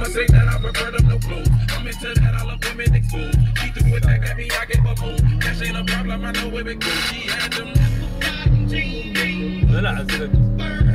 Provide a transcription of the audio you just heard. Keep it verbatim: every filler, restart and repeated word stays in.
say that I prefer them no clues. I'm into that, I love women exposed. She threw a attack at me, I gave a move. Cash ain't a problem, I know it be cool. She had them. لا لا عزلت